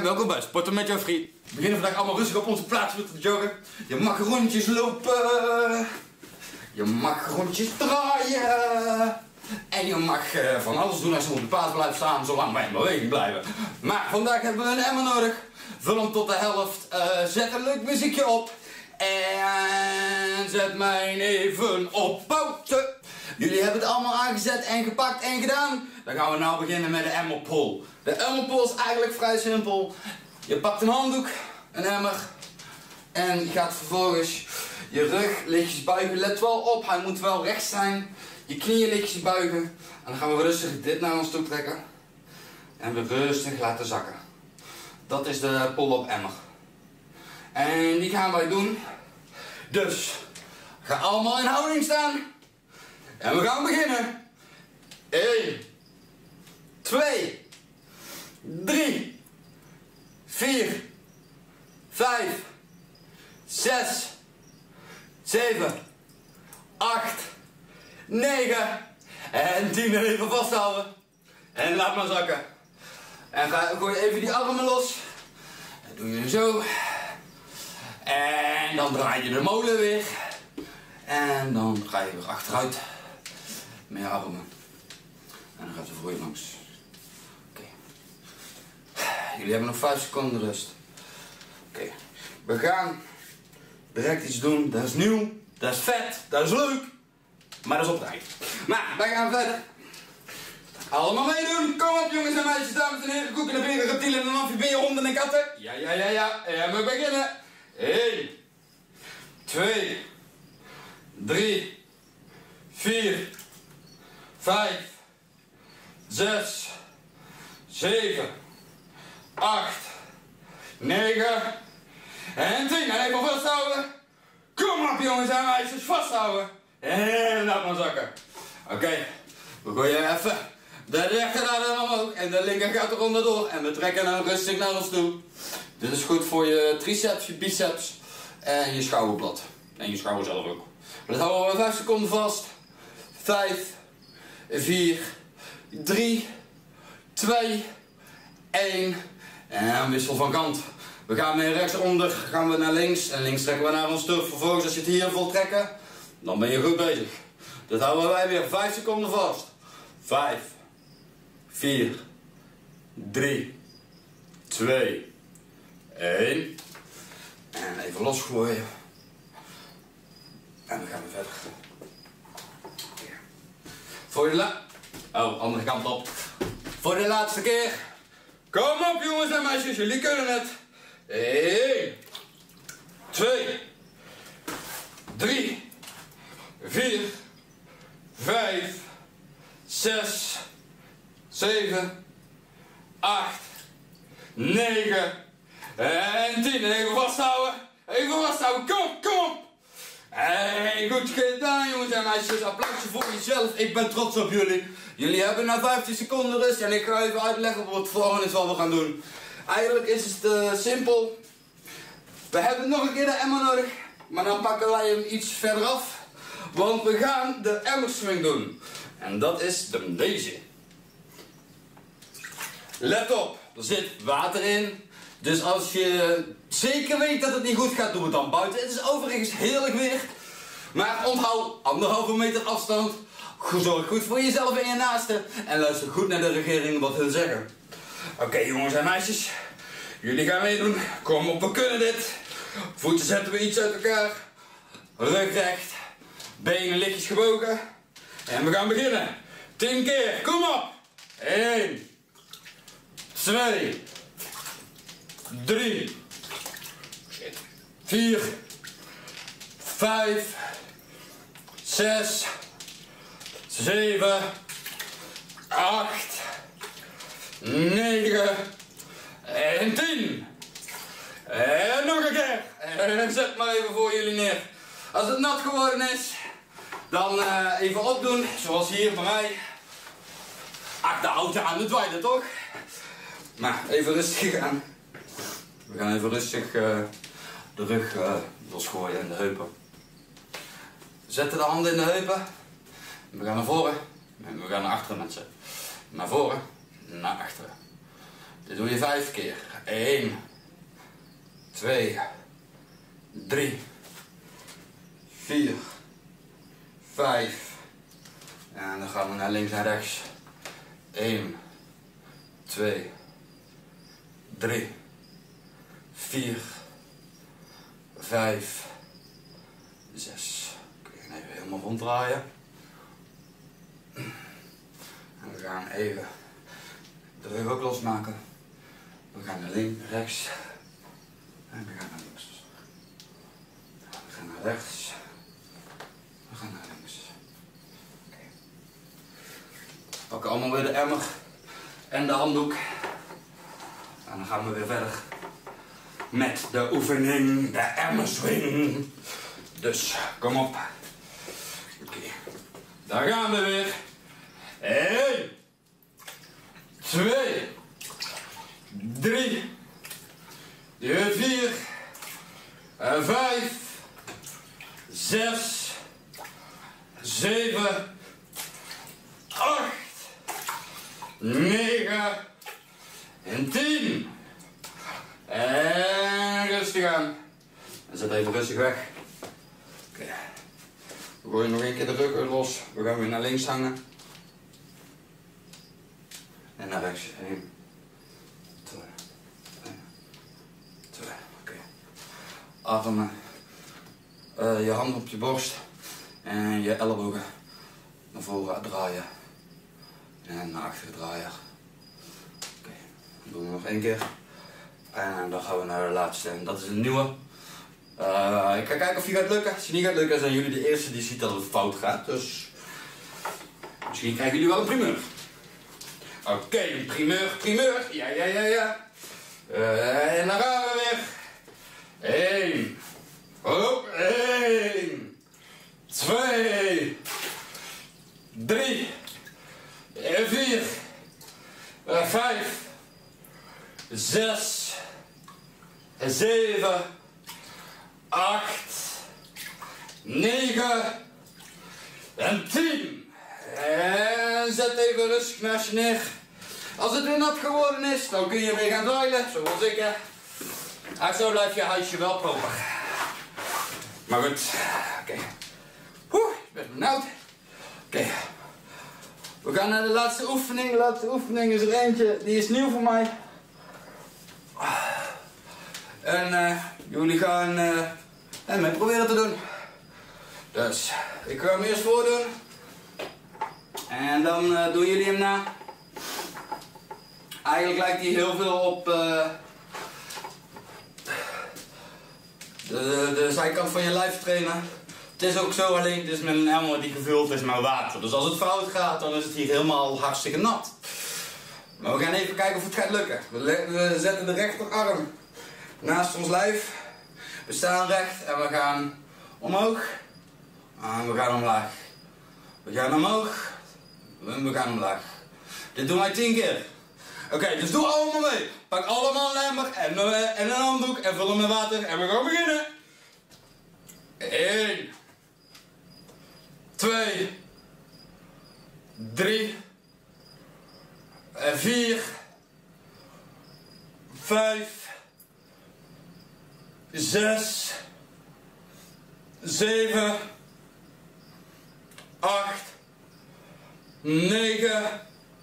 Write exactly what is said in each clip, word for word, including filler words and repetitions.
welkom bij Sporten met jouw vriend. We beginnen vandaag allemaal rustig op onze plaats te joggen. Je mag rondjes lopen. Je mag rondjes draaien. En je mag uh, van alles doen als je op de paard blijft staan, zolang wij in beweging blijven. Maar vandaag hebben we een emmer nodig. Vul hem tot de helft. Uh, zet een leuk muziekje op. En zet mij even op pauze. Jullie hebben het allemaal aangezet en gepakt en gedaan. Dan gaan we nou beginnen met de emmerpull. De emmerpull is eigenlijk vrij simpel. Je pakt een handdoek, een emmer. En je gaat vervolgens je rug lichtjes buigen. Let wel op, hij moet wel recht zijn. Je knieën lichtjes buigen. En dan gaan we rustig dit naar ons toe trekken. En we rustig laten zakken. Dat is de pull-up emmer. En die gaan wij doen. Dus, ga allemaal in houding staan. En we gaan beginnen. één, twee, drie, vier, vijf, zes, zeven, acht, negen en tien. En even vasthouden. En laat maar zakken. En ga, gooi even die armen los. Dat doe je zo. En dan draai je de molen weer. En dan ga je weer achteruit. Met je armen. En dan gaat ze voor je langs. Oké. Okay. Jullie hebben nog vijf seconden rust. Oké. Okay. We gaan direct iets doen. Dat is nieuw. Dat is vet. Dat is leuk. Maar dat is op tijd. Maar wij gaan verder. Allemaal meedoen. Kom op jongens en meisjes, dames en heren. Koeken, beren, reptielen en amfibieën, honden en katten. Ja, ja, ja, ja. En we beginnen. één, twee, drie, vier, vijf, zes, zeven, acht, negen en tien. En even vasthouden. Kom op jongens en meisjes, vasthouden. En laat maar zakken. Oké, okay. We gooien even de rechter naar omhoog en de linker gaat er onderdoor. En we trekken hem rustig naar ons toe. Dit is goed voor je triceps, je biceps en je schouderblad. En je schouder zelf ook. Dat houden we vijf seconden vast. vijf, vier, drie, twee, één. En wissel van kant. We gaan met rechtsonder gaan we naar links en links trekken we naar ons toe. Vervolgens als je het hier vol trekken, dan ben je goed bezig. Dat houden wij weer vijf seconden vast. vijf, vier, drie, twee, één. En even losgooien. En dan gaan we verder. Voor de la... Oh, andere kant op. Voor de laatste keer. Kom op jongens en meisjes, jullie kunnen het. één, twee, drie, vier, vijf, zes, zeven, acht, negen en tien. En even vasthouden. Even vasthouden. Kom, kom. Hey, goed gedaan jongens en meisjes. Applausje voor jezelf. Ik ben trots op jullie. Jullie hebben na vijftien seconden rust. En ik ga even uitleggen wat het volgende is wat we gaan doen. Eigenlijk is het uh, simpel. We hebben nog een keer de emmer nodig. Maar dan pakken wij hem iets verder af. Want we gaan de emmerswing doen. En dat is de deze. Let op. Er zit water in. Dus als je zeker weet dat het niet goed gaat, doe het dan buiten. Het is overigens heerlijk weer. Maar onthoud anderhalve meter afstand. Zorg goed voor jezelf en je naasten. En luister goed naar de regering wat hun zeggen. Oké okay, jongens en meisjes. Jullie gaan meedoen. Kom op, we kunnen dit. Voeten zetten we iets uit elkaar. Rug recht. Benen lichtjes gebogen. En we gaan beginnen. tien keer. Kom op. één. twee. drie, vier, vijf, zes, zeven, acht, negen en tien. En nog een keer. En zet maar even voor jullie neer. Als het nat geworden is, dan uh, even opdoen, zoals hier bij mij. Ach, de houten aan het wijden toch? Maar even rustig aan. We gaan even rustig uh, de rug uh, losgooien en de heupen. We zetten de handen in de heupen. We gaan naar voren. En we gaan naar achteren mensen. Naar voren, naar achteren. Dit doe je vijf keer. één, twee, drie, vier, vijf. En dan gaan we naar links en rechts. één, twee, drie, vier, vijf, zes. Kun je even helemaal ronddraaien. En we gaan even de rug ook losmaken. We gaan naar links, rechts. En we gaan naar links. We gaan naar rechts. We gaan naar links. Oké. Okay. We pakken allemaal weer de emmer en de handdoek. En dan gaan we weer verder met de oefening, de emmerswing. Dus kom op. Oké. Okay. Daar gaan we weer. één, twee, drie, vier, vijf, zes, zeven, acht, negen en tien. En rustig aan. En zet even rustig weg. Oké. Okay. We gooien nog een keer de rug los. We gaan weer naar links hangen. En naar rechts. één, twee, één, twee. Oké. Okay. Armen. Uh, je handen op je borst. En je ellebogen naar voren draaien. En naar achteren draaien. Oké. Okay. Dan doen we nog één keer. En dan gaan we naar de laatste. En dat is een nieuwe. Uh, ik ga kijken of die gaat lukken. Als die niet gaat lukken, zijn jullie de eerste die ziet dat het fout gaat. Dus misschien krijgen jullie wel een primeur. Oké, okay, een primeur, primeur. Ja, ja, ja, ja. Uh, en dan gaan we weer. één. Oh, één. twee. drie. vier. vijf. zes. zeven. acht. negen. En tien. En zet even rustig naast je neer. Als het weer nat geworden is, dan kun je weer gaan dweilen, zoals ik hè. En zo blijft je huisje wel proper. Maar goed, oké. Okay. Oeh, ik ben benauwd. Oké. Okay. We gaan naar de laatste oefening. De laatste oefening is er eentje, die is nieuw voor mij. En uh, jullie gaan uh, en mij proberen te doen. Dus, ik ga hem eerst voordoen. En dan uh, doen jullie hem na. Eigenlijk lijkt hij heel veel op uh, de, de zijkant van je lijf trainen. Het is ook zo, alleen het is met een emmer die gevuld is met water. Dus als het fout gaat, dan is het hier helemaal hartstikke nat. Maar we gaan even kijken of het gaat lukken. We, we zetten de rechterarm naast ons lijf. We staan recht en we gaan omhoog. En we gaan omlaag. We gaan omhoog. We gaan omlaag. Dit doen wij tien keer. Oké, okay, dus doe allemaal mee. Pak allemaal een emmer en, uh, en een handdoek en vul hem met water en we gaan beginnen. één. twee. drie. vier. vijf. zes. zeven. acht. negen.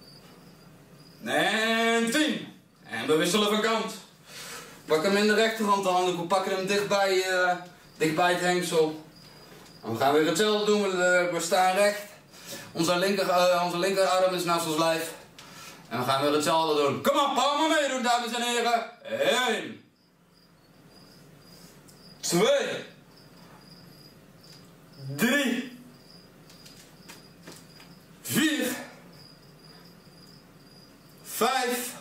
En tien. En we wisselen van kant. Pak hem in de rechterhand aan. We pakken hem dichtbij, uh, dichtbij het hengsel. En we gaan weer hetzelfde doen. We, we staan recht. Onze, linker, uh, onze linkerarm is naast ons lijf. En we gaan weer hetzelfde doen. Kom op, allemaal meedoen, dames en heren. één. twee. drie. vier. vijf.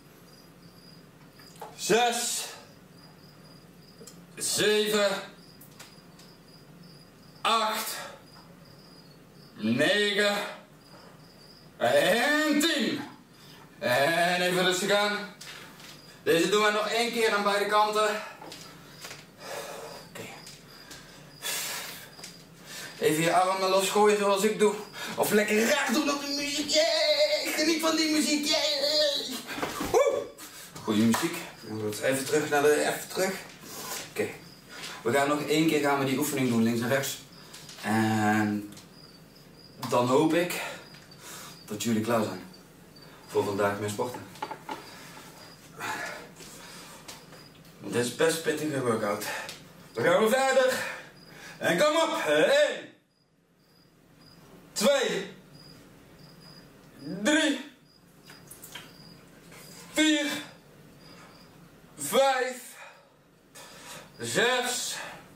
zes. zeven. acht. negen. En tien. En even rustig aan. Deze doen we nog één keer aan beide kanten. Oké. Okay. Even je armen losgooien zoals ik doe. Of lekker raar doen op de muziek. Yeah! Geniet van die muziek. Yeah! Woe! Goeie muziek. Even terug naar de... Even terug. Oké. Okay. We gaan nog één keer gaan we die oefening doen, links en rechts. En dan hoop ik dat jullie klaar zijn voor vandaag meer sporten. Want dit is best een pittige workout. Dan gaan we verder. En kom op. één. twee. drie. vier. vijf. zes.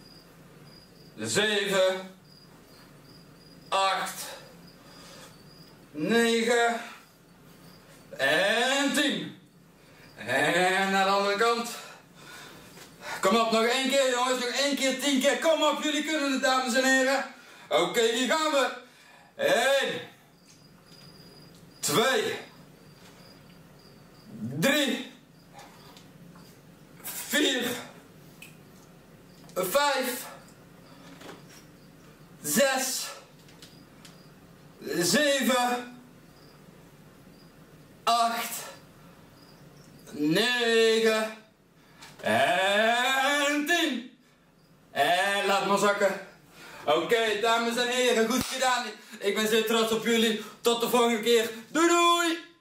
zeven. acht. negen. En tien. En naar de andere kant. Kom op, nog één keer jongens, nog één keer, tien keer. Kom op, jullie kunnen het, dames en heren. Oké, okay, hier gaan we. één. twee. drie. vier. vijf. zes. zeven. acht. negen. En tien. En laat maar zakken. Oké, okay, dames en heren, goed gedaan. Ik ben zeer trots op jullie. Tot de volgende keer. Doei doei!